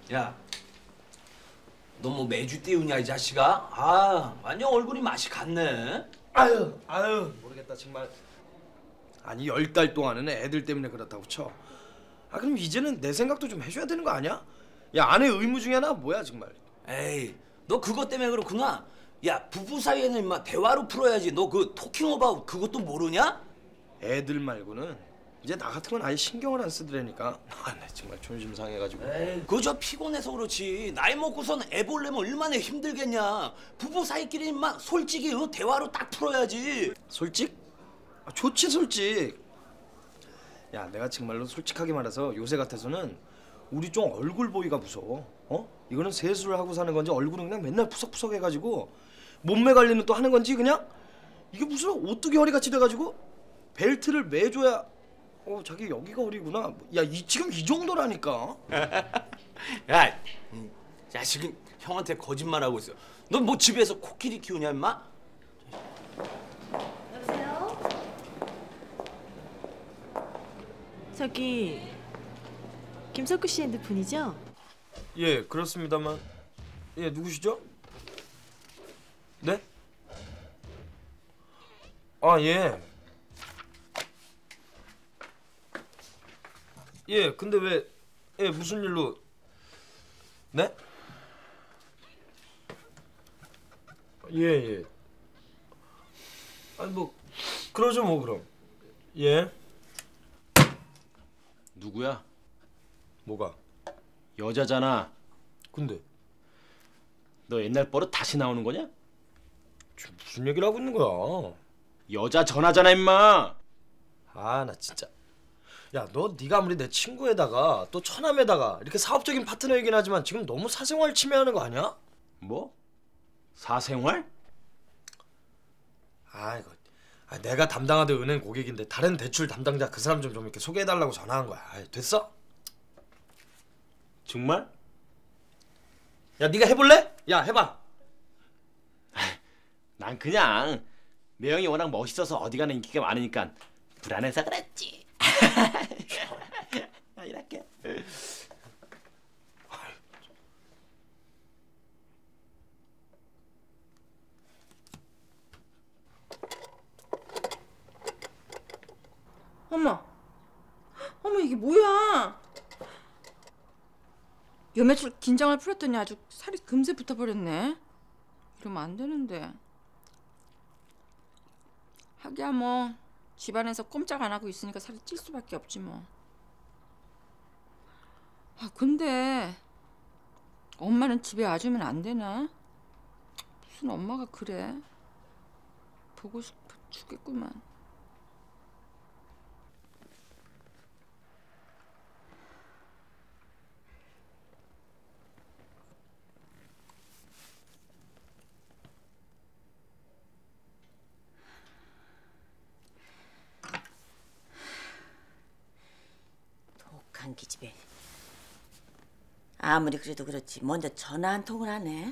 야, 너 뭐 매주 띄우냐 이 자식아? 아, 완전 얼굴이 맛이 갔네. 아유 모르겠다 정말. 아니 10달 동안은 애들 때문에 그렇다고 쳐. 아 그럼 이제는 내 생각도 좀 해줘야 되는 거 아니야? 야 아내 의무 중에 하나 뭐야 정말. 에이, 너 그것 때문에 그렇구나. 야, 부부 사이에는 인마 대화로 풀어야지. 너 그 토킹 어바웃 그것도 모르냐? 애들 말고는 이제 나 같은 건 아예 신경을 안 쓰더라니까. 아, 나 정말 존심 상해가지고. 에이, 그저 피곤해서 그렇지. 나이 먹고선 애 보려면 얼마나 힘들겠냐. 부부 사이끼리 인마 솔직히 대화로 딱 풀어야지. 솔직? 아, 좋지 솔직. 야 내가 정말로 솔직하게 말해서 요새 같아서는 우리 좀 얼굴 보기가 무서워. 이거는 세수를 하고 사는 건지 얼굴은 그냥 맨날 푸석푸석 해가지고 몸매 관리는 또 하는 건지 그냥 이게 무슨 오뚜기 허리같이 돼가지고 벨트를 매줘야 자기 여기가 허리구나. 야 지금 이 정도라니까. 야, 자식은 형한테 거짓말하고 있어. 너 뭐 집에서 코끼리 키우냐 임마? 여보세요? 저기 김석구 씨 핸드폰이죠? 예 그렇습니다만. 예 누구시죠? 네? 아 예. 예, 근데 왜 무슨 일로? 네? 예. 아니 뭐 그러죠 뭐 그럼. 예. 누구야? 뭐가? 여자잖아. 근데 너 옛날 버릇 다시 나오는 거냐? 지금 무슨 얘기를 하고 있는 거야? 여자 전화잖아 임마. 아 나 진짜. 야 너 네가 아무리 내 친구에다가 또 처남에다가 이렇게 사업적인 파트너이긴 하지만 지금 너무 사생활 침해하는 거 아니야? 뭐? 사생활? 이거 내가 담당하던 은행 고객인데 다른 대출 담당자 그 사람 좀 이렇게 소개해달라고 전화한 거야. 됐어? 정말? 야 네가 해볼래? 야 해봐. 난 그냥 매형이 워낙 멋있어서 어디 가나 인기가 많으니까 불안해서 그랬지. 이렇게. 어머 이게 뭐야? 요 며칠 긴장을 풀었더니 아주 살이 금세 붙어버렸네. 이러면 안 되는데. 하기야 뭐 집안에서 꼼짝 안 하고 있으니까 살이 찔 수밖에 없지 뭐. 근데 엄마는 집에 와주면 안 되나? 무슨 엄마가 그래? 보고 싶어 죽겠구만. 독한 기집애. 아무리 그래도 그렇지 먼저 전화 한 통을 하네.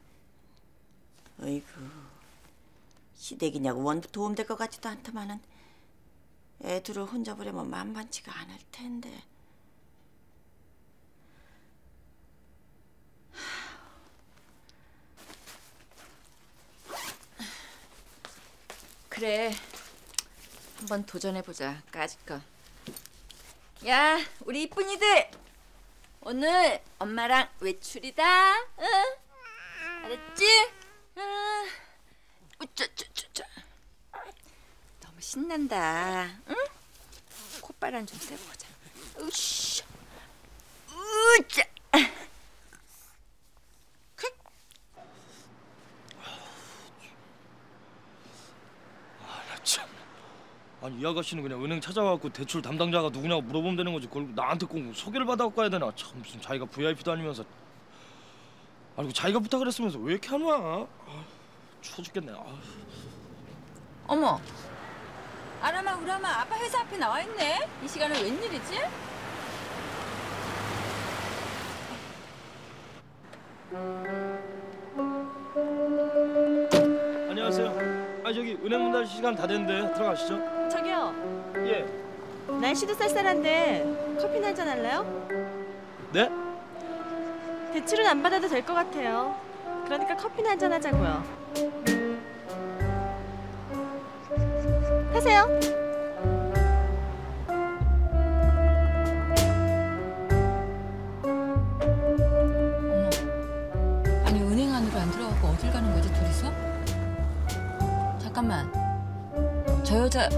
어이구 시댁이냐고 원 도움될 것 같지도 않더만은 애들을 혼자 보려면 만만치가 않을 텐데. 그래, 한번 도전해보자. 까짓 거. 야, 우리 이쁜이들 오늘 엄마랑 외출이다. 응? 알았지? 우짜짜짜짜. 너무 신난다. 응? 콧바람 좀 쐬고 가자. 으쌰. 으짜. 아니 이 아가씨는 그냥 은행 찾아가고 대출 담당자가 누구냐고 물어보면 되는 거지. 그걸 나한테 꼭 소개를 받아갖고 가야 되나. 참 무슨 자기가 VIP도 아니면서. 아니 자기가 부탁을 했으면서 왜 이렇게 하냐. 추워 죽겠네. 어머, 아람아 우람아 아빠 회사 앞에 나와 있네. 이 시간에 웬일이지? 안녕하세요. 저기 은행 문 닫을 시간 다 됐는데 들어가시죠. 저기요. 예. 날씨도 쌀쌀한데 커피나 한잔 할래요? 네? 대출은 안 받아도 될 것 같아요. 그러니까 커피나 한잔 하자고요. 하세요. 아니 은행 안으로 안 들어가고 어딜 가는 거지 둘이서? 잠깐만. 저 여자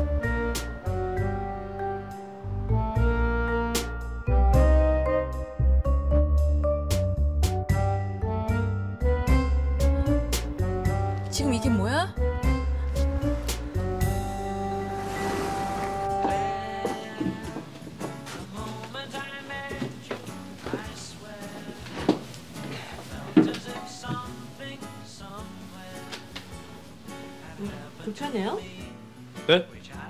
지금 이게 뭐야? 불편해요? 네?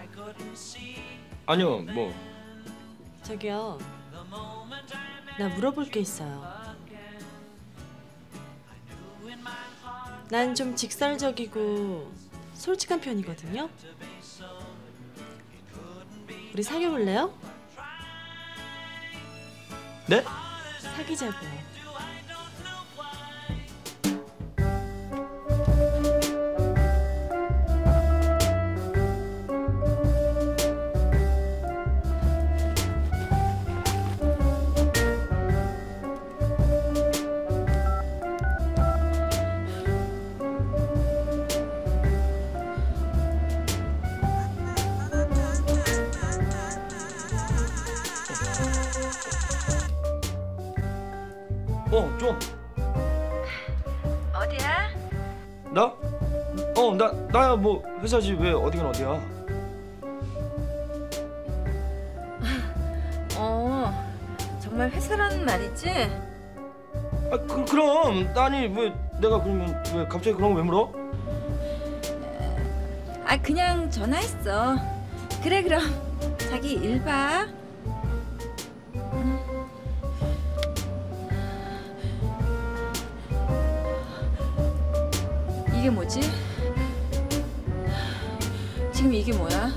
아니요, 뭐. 저기요. 나 물어볼 게 있어요. 난 좀 직설적이고 솔직한 편이거든요. 우리 사귀어 볼래요? 네? 사귀자고요. 좀. 어디야? 나? 나야 뭐 회사지 왜 어디긴 어디야. 정말 회사라는 말이지? 아, 그럼 아니 왜 내가 그러면 왜 갑자기 그런 거 왜 물어? 아 그냥 전화했어. 그래 그럼 자기 일 봐. 이게 뭐지? 지금 이게 뭐야?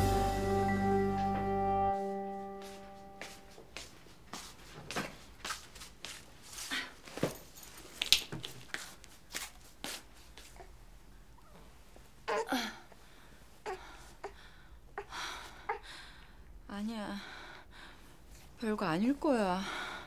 아니야. 별거 아닐 거야.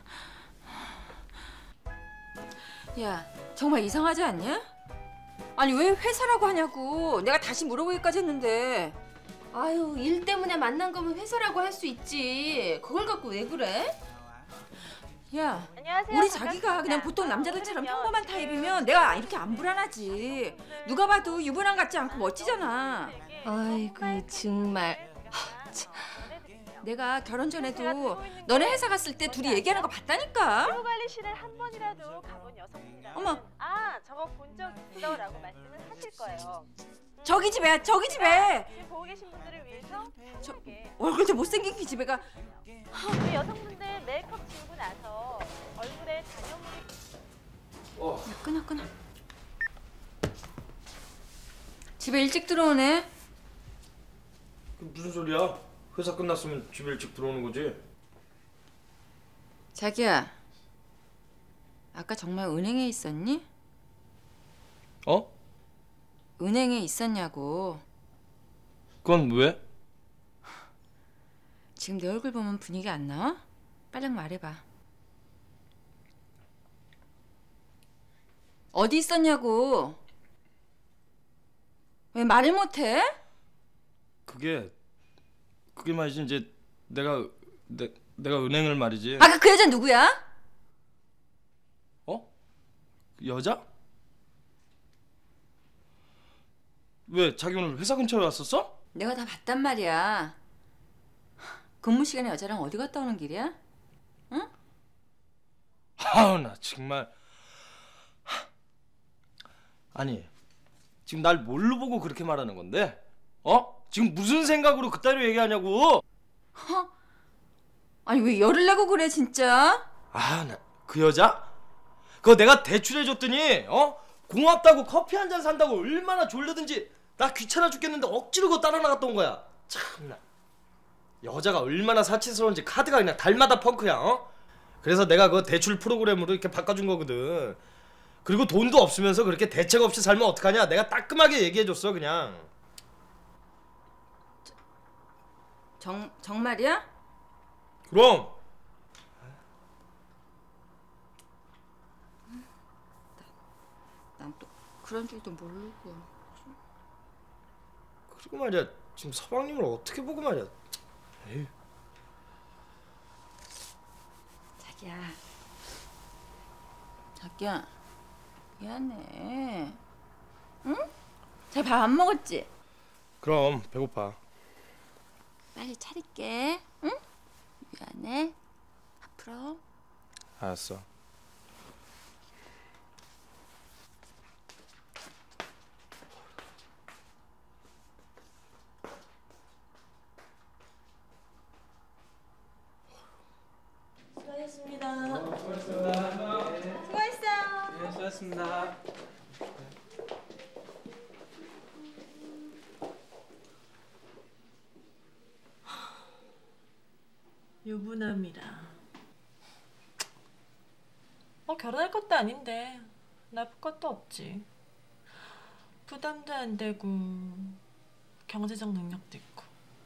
야, 정말 이상하지 않냐? 아니 왜 회사라고 하냐고. 내가 다시 물어보기까지 했는데. 아유, 일 때문에 만난 거면 회사라고 할 수 있지. 그걸 갖고 왜 그래? 야, 안녕하세요. 우리 자기가 그냥 보통 남자들처럼 평범한 타입이면 내가 이렇게 안 불안하지. 누가 봐도 유부남 같지 않고 멋지잖아. 아이고, 정말. 내가 결혼 전에도 너네 회사 갔을 때 둘이 얘기하는 거 봤다니까. 관리실을 한 번이라도 가본 여성분이라면 어머. 저거 본 적 있어라고 말씀을 하실 거예요. 저기 집에 지금 보고 계신 분들을 위해서 얼굴 좀 못생긴 그 집애가. 우리 여성분들 메이크업 지우고 나서 얼굴에 잔여물이 끊어. 집에 일찍 들어오네. 그 무슨 소리야? 회사 끝났으면 집에 일찍 들어오는 거지. 자기야, 아까 정말 은행에 있었니? 어? 은행에 있었냐고. 그건 왜? 지금 내 얼굴 보면 분위기 안 나와? 빨리 말해봐. 어디 있었냐고. 왜 말을 못해? 그게 말이지 이제 내가 은행을 말이지. 아까 그 여자 누구야? 어? 그 여자? 왜 자기 오늘 회사 근처에 왔었어? 내가 다 봤단 말이야. 근무 시간에 여자랑 어디 갔다 오는 길이야? 응? 아우 나 정말. 아니 지금 날 뭘로 보고 그렇게 말하는 건데? 어? 지금 무슨 생각으로 그따위로 얘기하냐고? 아니 왜 열을 내고 그래 진짜? 아 나 그 여자? 그거 내가 대출해줬더니 고맙다고 커피 한 잔 산다고 얼마나 졸르든지 나 귀찮아 죽겠는데 억지로 그거 따라 나갔다 온 거야. 참나 여자가 얼마나 사치스러운지 카드가 그냥 달마다 펑크야. 그래서 내가 그 대출 프로그램으로 이렇게 바꿔준 거거든. 그리고 돈도 없으면서 그렇게 대책 없이 살면 어떡하냐. 내가 따끔하게 얘기해줬어 그냥. 정말이야? 그럼. 난 또 그런 줄도 모르고. 그리고 말이야 지금 서방님을 어떻게 보고 말이야. 에휴. 자기야 미안해. 응? 자기 밥 안 먹었지? 그럼 배고파. 빨리 차릴게. 응? 미안해. 앞으로. 알았어. 수고하셨습니다. 유부남이라. 결혼할 것도 아닌데 나쁠 것도 없지. 부담도 안 되고 경제적 능력도 있고.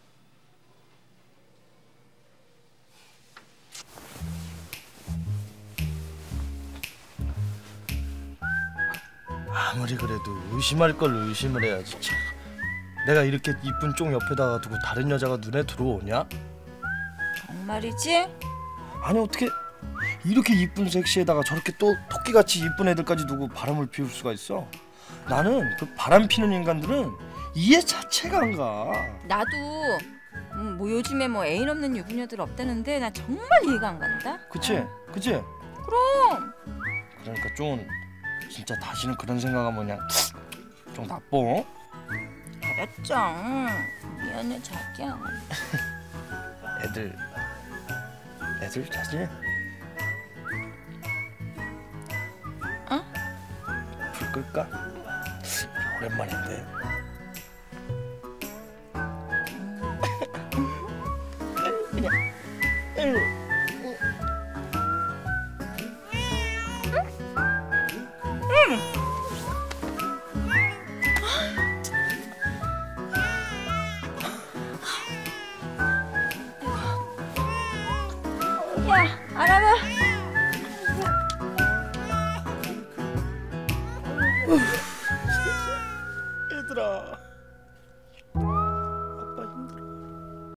아무리 그래도 의심할 걸 의심을 해야지. 참. 내가 이렇게 이쁜 쫑 옆에다가 두고 다른 여자가 눈에 들어오냐? 정말이지? 아니 어떻게 이렇게 이쁜 섹시에다가 저렇게 또 토끼같이 이쁜 애들까지 두고 바람을 피울 수가 있어? 나는 그 바람 피는 인간들은 이해 자체가 안 가. 나도 뭐 요즘에 뭐 애인 없는 유부녀들 없다는데 난 정말 이해가 안 간다. 그치? 그치? 그럼. 그러니까 좀 진짜 다시는 그런 생각하면 그냥 좀 나빠. 알았죠. 미안해 자기야. 애들 자지? 어? 불 끌까? 오랜만인데. 야 알아봐. 얘들아.